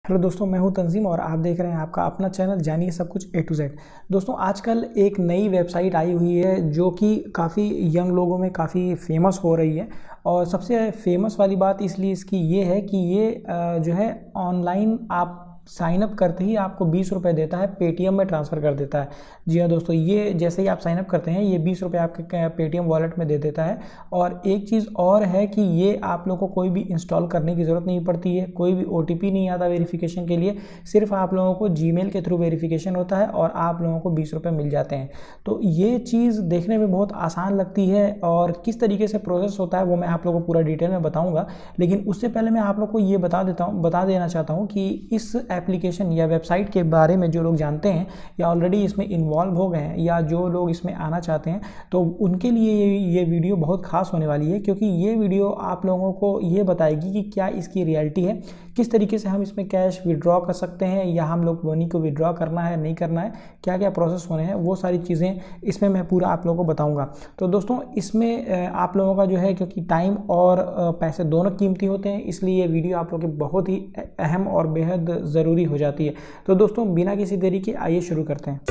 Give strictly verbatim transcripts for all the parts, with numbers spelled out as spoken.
Hello दोस्तों, मैं हूं तंजीम और आप देख रहे हैं आपका अपना चैनल जानिए सब कुछ ए टू जेड। दोस्तों, आजकल एक नई वेबसाइट आई हुई है जो कि काफ़ी यंग लोगों में काफ़ी फेमस हो रही है। और सबसे फेमस वाली बात इसलिए इसकी ये है कि ये अ, जो है ऑनलाइन आप साइन अप करते ही आपको बीस रुपये देता है, पेटीएम में ट्रांसफ़र कर देता है। जी हाँ दोस्तों, ये जैसे ही आप साइन अप करते हैं ये बीस रुपये आपके पेटीएम वॉलेट में दे देता है। और एक चीज़ और है कि ये आप लोगों को कोई भी इंस्टॉल करने की ज़रूरत नहीं पड़ती है, कोई भी ओटीपी नहीं आता वेरिफिकेशन के लिए। सिर्फ आप लोगों को जीमेल के थ्रू वेरिफिकेशन होता है और आप लोगों को बीस रुपये मिल जाते हैं। तो ये चीज़ देखने में बहुत आसान लगती है और किस तरीके से प्रोसेस होता है वो मैं आप लोगों को पूरा डिटेल में बताऊँगा। लेकिन उससे पहले मैं आप लोग को ये बता देता हूँ बता देना चाहता हूँ कि इस एप्लीकेशन या वेबसाइट के बारे में जो लोग जानते हैं या ऑलरेडी इसमें इन्वॉल्व हो गए हैं या जो लोग इसमें आना चाहते हैं, तो उनके लिए ये ये वीडियो बहुत खास होने वाली है, क्योंकि ये वीडियो आप लोगों को ये बताएगी कि क्या इसकी रियलिटी है, किस तरीके से हम इसमें कैश विड्रॉ कर सकते हैं या हम लोग मनी को विड्रॉ करना है नहीं करना है, क्या क्या प्रोसेस होने हैं, वो सारी चीज़ें इसमें मैं पूरा आप लोगों को बताऊंगा। तो दोस्तों, इसमें आप लोगों का जो है, क्योंकि टाइम और पैसे दोनों कीमती होते हैं, इसलिए ये वीडियो आप लोगों की बहुत ही अहम और बेहद ज़रूरी हो जाती है। तो दोस्तों, बिना किसी देरी के आइए शुरू करते हैं।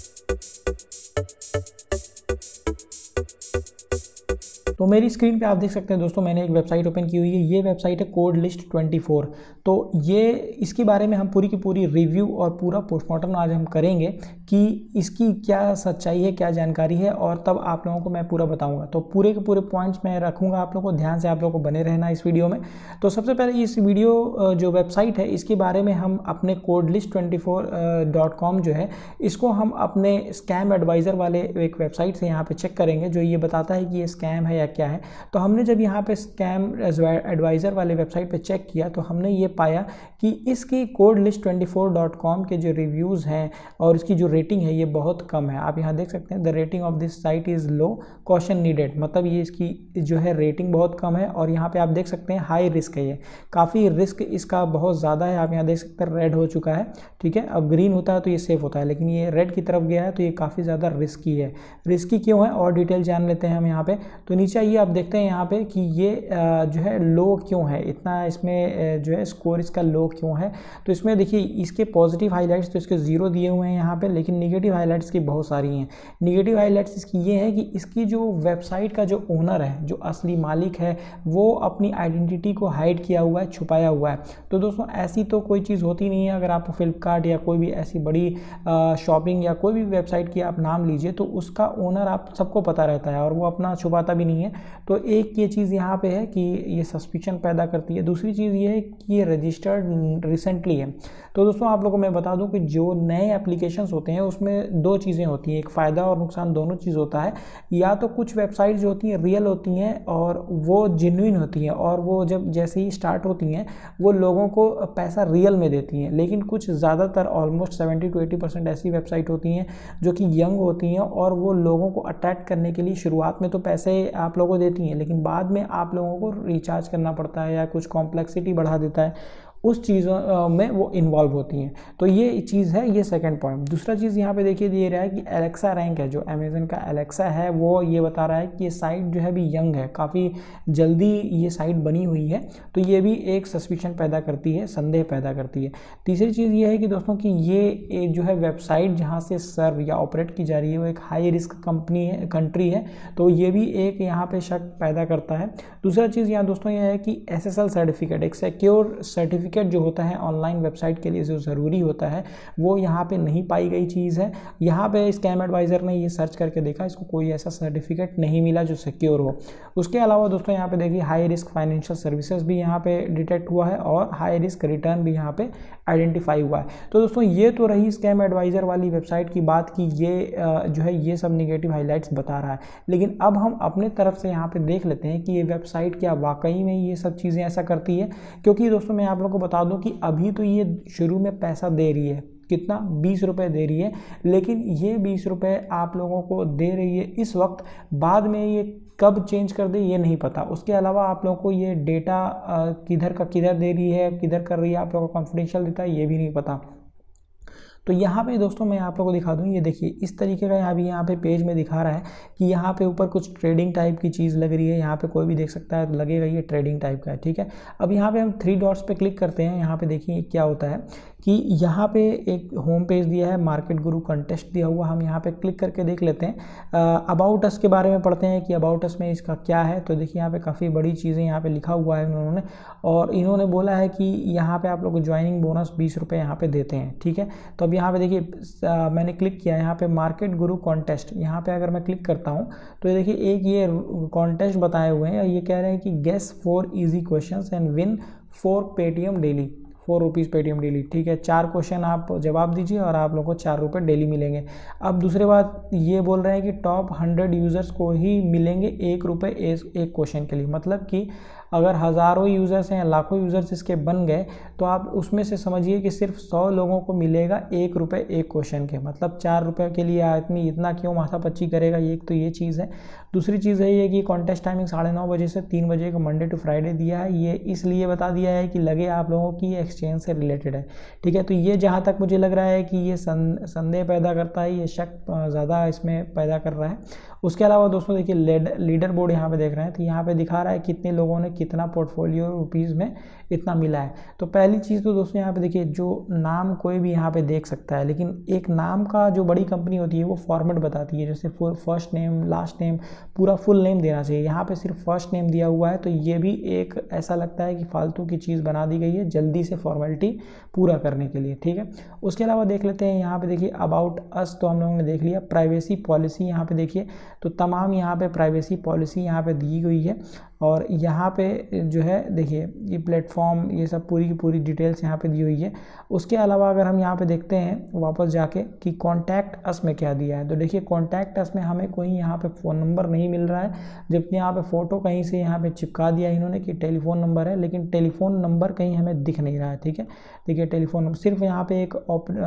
तो मेरी स्क्रीन पे आप देख सकते हैं दोस्तों, मैंने एक वेबसाइट ओपन की हुई है। ये वेबसाइट है कोड लिस्ट ट्वेंटी फोर। तो ये इसके बारे में हम पूरी की पूरी रिव्यू और पूरा पोस्टमार्टम आज हम करेंगे कि इसकी क्या सच्चाई है, क्या जानकारी है, और तब आप लोगों को मैं पूरा बताऊंगा। तो पूरे के पूरे पॉइंट्स मैं रखूंगा आप लोगों को, ध्यान से आप लोगों को बने रहना इस वीडियो में। तो सबसे पहले इस वीडियो जो वेबसाइट है इसके बारे में हम अपने code list twenty four dot com जो है, इसको हम अपने स्कैम एडवाइज़र वाले एक वेबसाइट से यहाँ पर चेक करेंगे, जो ये बताता है कि ये स्कैम है या क्या है। तो हमने जब यहाँ पे स्कैम एडवाइज़र वाले वेबसाइट पे चेक किया तो हमने ये पाया कि इसकी code list twenty four dot com के जो रिव्यूज़ हैं और इसकी जो रेटिंग है ये बहुत कम है। आप यहाँ देख सकते हैं, the rating of this site is low, caution needed. मतलब ये इसकी जो है रेटिंग बहुत कम है। और यहाँ पे आप देख सकते हैं हाई रिस्क है, ये काफ़ी रिस्क इसका बहुत ज़्यादा है। आप यहाँ देख सकते हैं रेड हो चुका है, ठीक है। अब ग्रीन होता है तो ये सेफ होता है, लेकिन ये रेड की तरफ गया है तो ये काफ़ी ज़्यादा रिस्की है। रिस्की क्यों है और डिटेल जान लेते हैं हम यहाँ पे। तो नीचे आइए, आप देखते हैं यहाँ पे कि ये जो है लो क्यों है, इतना इसमें जो है स्कोर इसका लो क्यों है। तो इसमें देखिए, इसके पॉजिटिव हाइलाइट्स तो इसके ज़ीरो दिए हुए हैं यहाँ पे, लेकिन निगेटिव हाइलाइट्स की बहुत सारी हैं। निगेटिव हाइलाइट्स इसकी ये है कि इसकी जो वेबसाइट का जो ओनर है, जो असली मालिक है, वो अपनी आइडेंटिटी को हाइड किया हुआ है, छुपाया हुआ है। तो दोस्तों, ऐसी तो कोई चीज़ होती नहीं है। अगर आप फ्लिपकार्ट या कोई भी ऐसी बड़ी शॉपिंग या कोई भी वेबसाइट की आप नाम लीजिए तो उसका ओनर आप सबको पता रहता है और वो अपना छुपाता भी नहीं है। तो एक ये चीज़ यहाँ पे है कि ये सस्पिशन पैदा करती है। दूसरी चीज़ ये है कि ये रजिस्टर्ड रिसेंटली है। तो दोस्तों, आप लोगों को मैं बता दूं कि जो नए एप्लीकेशंस होते हैं उसमें दो चीज़ें होती हैं, एक फ़ायदा और नुकसान दोनों चीज़ होता है। या तो कुछ वेबसाइट जो होती हैं रियल होती हैं और वो जेन्युइन होती हैं, और वो जब जैसे ही स्टार्ट होती हैं वो लोगों को पैसा रियल में देती हैं। लेकिन कुछ ज़्यादातर almost seventy two eighty percent ऐसी वेबसाइट होती हैं जो कि यंग होती हैं और वो लोगों को अट्रैक्ट करने के लिए शुरुआत में तो पैसे आप लोगों को देती हैं, लेकिन बाद में आप लोगों को रिचार्ज करना पड़ता है या कुछ कॉम्प्लेक्सिटी बढ़ा देता है, उस चीज़ों में वो इन्वॉल्व होती हैं। तो ये चीज़ है, ये सेकंड पॉइंट। दूसरा चीज़ यहाँ पे देखिए दे रहा है कि एलेक्सा रैंक है, जो अमेज़न का एलेक्सा है, वो ये बता रहा है कि ये साइट जो है भी यंग है, काफ़ी जल्दी ये साइट बनी हुई है। तो ये भी एक सस्पिशन पैदा करती है, संदेह पैदा करती है। तीसरी चीज़ ये है कि दोस्तों कि ये एक जो है वेबसाइट जहाँ से सर्व या ऑपरेट की जा रही है वो एक हाई रिस्क कंपनी है, कंट्री है। तो ये भी एक यहाँ पे शक पैदा करता है। दूसरा चीज़ यहाँ दोस्तों ये है कि एस एस एल सर्टिफिकेट, एक सिक्योर सर्टिफिकेट जो होता है ऑनलाइन वेबसाइट के लिए जो ज़रूरी होता है, वो यहाँ पे नहीं पाई गई चीज़ है। यहाँ पे स्कैम एडवाइज़र ने ये सर्च करके देखा, इसको कोई ऐसा सर्टिफिकेट नहीं मिला जो सिक्योर हो। उसके अलावा दोस्तों यहाँ पे देखिए हाई रिस्क फाइनेंशियल सर्विसेज भी यहाँ पे डिटेक्ट हुआ है और हाई रिस्क रिटर्न भी यहाँ पे आइडेंटिफाई हुआ है। तो दोस्तों, ये तो रही स्कैम एडवाइज़र वाली वेबसाइट की बात की ये जो है ये सब निगेटिव हाईलाइट्स बता रहा है। लेकिन अब हम अपने तरफ से यहाँ पे देख लेते हैं कि ये वेबसाइट क्या वाकई में ये सब चीज़ें ऐसा करती है। क्योंकि दोस्तों, मैं आप लोगों को बता दूं कि अभी तो ये शुरू में पैसा दे रही है, कितना बीस रुपये दे रही है, लेकिन ये बीस रुपये आप लोगों को दे रही है इस वक्त, बाद में ये कब चेंज कर दे ये नहीं पता। उसके अलावा आप लोगों को ये डेटा किधर का किधर दे रही है, किधर कर रही है, आप लोगों को कॉन्फिडेंशियल देता है, ये भी नहीं पता। तो यहाँ पे दोस्तों मैं आप लोगों को दिखा दूँ, ये देखिए इस तरीके का अभी यहाँ पे पेज में दिखा रहा है कि यहाँ पे ऊपर कुछ ट्रेडिंग टाइप की चीज़ लग रही है, यहाँ पे कोई भी देख सकता है, तो लगेगा ये ट्रेडिंग टाइप का है, ठीक है। अब यहाँ पे हम थ्री डॉट्स पे क्लिक करते हैं, यहाँ पे देखिए क्या होता है कि यहाँ पे एक होम पेज दिया है, मार्केट गुरु कंटेस्ट दिया हुआ, हम यहाँ पे क्लिक करके देख लेते हैं। अबाउट अस के बारे में पढ़ते हैं कि अबाउट अस में इसका क्या है। तो देखिए यहाँ पे काफ़ी बड़ी चीज़ें यहाँ पे लिखा हुआ है उन्होंने, और इन्होंने बोला है कि यहाँ पे आप लोग को ज्वाइनिंग बोनस बीस रुपये यहाँ पे देते हैं, ठीक है। तो अब यहाँ पे देखिए मैंने क्लिक किया यहाँ पे मार्केट गुरु कॉन्टेस्ट, यहाँ पे अगर मैं क्लिक करता हूँ तो ये देखिए एक ये कॉन्टेस्ट बताए हुए हैं, ये कह रहे हैं कि guess four easy questions and win four Paytm daily, four rupees Paytm daily, ठीक है। चार क्वेश्चन आप जवाब दीजिए और आप लोगों को चार रुपये डेली मिलेंगे। अब दूसरी बात ये बोल रहे हैं कि टॉप हंड्रेड यूज़र्स को ही मिलेंगे एक रुपये एक क्वेश्चन के लिए, मतलब कि अगर हज़ारों यूज़र्स हैं, लाखों यूज़र्स इसके बन गए तो आप उसमें से समझिए कि सिर्फ सौ लोगों को मिलेगा एक रुपये एक क्वेश्चन के, मतलब चार रुपये के लिए आदमी इतना क्यों माथापच्ची करेगा, ये एक तो ये चीज़ है। दूसरी चीज़ है ये कि कॉन्टेस्ट टाइमिंग साढ़े नौ बजे से तीन बजे का मंडे टू फ्राइडे दिया है, ये इसलिए बता दिया है कि लगे आप लोगों की एक्सचेंज से रिलेटेड है, ठीक है। तो ये जहाँ तक मुझे लग रहा है कि ये संदेह पैदा करता है, ये शक ज़्यादा इसमें पैदा कर रहा है। उसके अलावा दोस्तों देखिए लीडर बोर्ड यहाँ पे देख रहे हैं, तो यहाँ पे दिखा रहा है कितने लोगों ने कितना पोर्टफोलियो रुपीज़ में इतना मिला है। तो पहली चीज़ तो दोस्तों यहाँ पे देखिए जो नाम कोई भी यहाँ पे देख सकता है, लेकिन एक नाम का जो बड़ी कंपनी होती है वो फॉर्मेट बताती है, जैसे full first name, last name, पूरा फुल नेम देना चाहिए। यहाँ पे सिर्फ फर्स्ट नेम दिया हुआ है, तो ये भी एक ऐसा लगता है कि फालतू की चीज़ बना दी गई है जल्दी से फॉर्मेलिटी पूरा करने के लिए, ठीक है। उसके अलावा देख लेते हैं यहाँ पे देखिए अबाउट अस, तो हम लोगों ने देख लिया। प्राइवेसी पॉलिसी यहाँ पे देखिए, तो तमाम यहाँ पे प्राइवेसी पॉलिसी यहाँ पे दी गई है, और यहाँ पे जो है देखिए ये प्लेटफॉर्म, ये सब पूरी की पूरी डिटेल्स यहाँ पे दी हुई है। उसके अलावा अगर हम यहाँ पे देखते हैं वापस जाके कि कॉन्टैक्ट अस में क्या दिया है, तो देखिए कॉन्टैक्ट अस में हमें कोई यहाँ पे फ़ोन नंबर नहीं मिल रहा है, जबकि यहाँ पे फ़ोटो कहीं से यहाँ पे चिपका दिया इन्होंने कि टेलीफोन नंबर है, लेकिन टेलीफोन नंबर कहीं हमें दिख नहीं रहा है, ठीक है। देखिए टेलीफोन नंबर सिर्फ यहाँ पे एक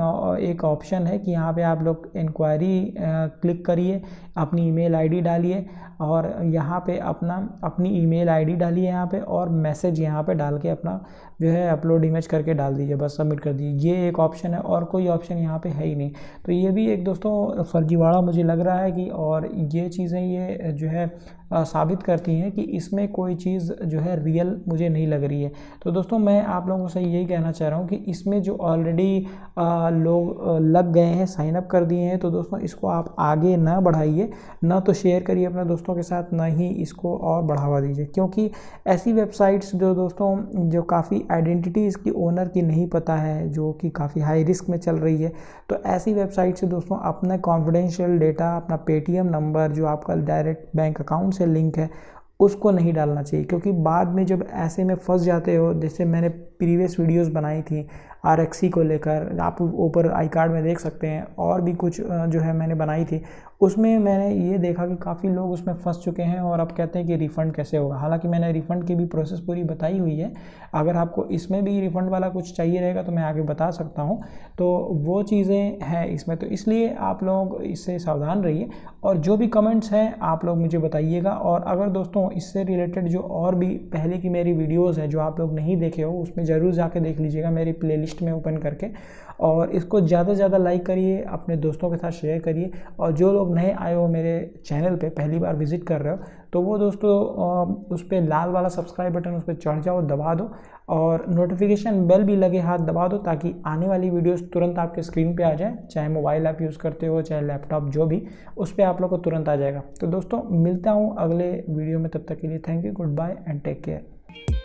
एक ऑप्शन है कि यहाँ पे आप लोग इंक्वायरी क्लिक करिए, अपनी ईमेल आईडी डालिए, और यहाँ पे अपना अपनी ईमेल आईडी डालिए यहाँ पे, और मैसेज यहाँ पे डाल के अपना जो है अपलोड इमेज करके डाल दीजिए, बस सबमिट कर दीजिए। ये एक ऑप्शन है, और कोई ऑप्शन यहाँ पे है ही नहीं। तो ये भी एक दोस्तों फर्जीवाड़ा मुझे लग रहा है कि, और ये चीज़ें ये जो है साबित करती हैं कि इसमें कोई चीज़ जो है रियल मुझे नहीं लग रही है। तो दोस्तों मैं आप लोगों से यही कहना चाह रहा हूँ कि इसमें जो ऑलरेडी लोग लग गए हैं, साइन अप कर दिए हैं, तो दोस्तों इसको आप आगे ना बढ़ाइए, ना तो शेयर करिए अपने दोस्तों के साथ, ना ही इसको और बढ़ावा दीजिए, क्योंकि ऐसी वेबसाइट्स जो दोस्तों जो काफ़ी आइडेंटिटी इसकी ओनर की नहीं पता है, जो कि काफ़ी हाई रिस्क में चल रही है, तो ऐसी वेबसाइट से दोस्तों अपना कॉन्फिडेंशियल डेटा, अपना पेटीएम नंबर जो आपका डायरेक्ट बैंक अकाउंट से लिंक है, उसको नहीं डालना चाहिए, क्योंकि बाद में जब ऐसे में फंस जाते हो, जैसे मैंने प्रीवियस वीडियोस बनाई थी आरएक्सी को लेकर, आप ऊपर आई कार्ड में देख सकते हैं, और भी कुछ जो है मैंने बनाई थी, उसमें मैंने ये देखा कि काफ़ी लोग उसमें फंस चुके हैं, और अब कहते हैं कि रिफ़ंड कैसे होगा। हालांकि मैंने रिफ़ंड की भी प्रोसेस पूरी बताई हुई है, अगर आपको इसमें भी रिफ़ंड वाला कुछ चाहिए रहेगा तो मैं आगे बता सकता हूँ। तो वो चीज़ें हैं इसमें, तो इसलिए आप लोग इससे सावधान रहिए, और जो भी कमेंट्स हैं आप लोग मुझे बताइएगा। और अगर दोस्तों इससे रिलेटेड जो और भी पहले की मेरी वीडियोज़ हैं जो आप लोग नहीं देखे हो, उसमें ज़रूर जाके देख लीजिएगा मेरी प्लेलिस्ट में ओपन करके, और इसको ज़्यादा से ज़्यादा लाइक करिए, अपने दोस्तों के साथ शेयर करिए। और जो लोग नए आए हो मेरे चैनल पे, पहली बार विजिट कर रहे हो, तो वो दोस्तों उस पर लाल वाला सब्सक्राइब बटन, उस पर चढ़ जाओ, दबा दो, और नोटिफिकेशन बेल भी लगे हाथ दबा दो, ताकि आने वाली वीडियोस तुरंत आपके स्क्रीन पे आ जाए, चाहे मोबाइल ऐप यूज़ करते हो, चाहे लैपटॉप, जो भी, उस पर आप लोग को तुरंत आ जाएगा। तो दोस्तों मिलता हूँ अगले वीडियो में, तब तक के लिए thank you, goodbye and take care.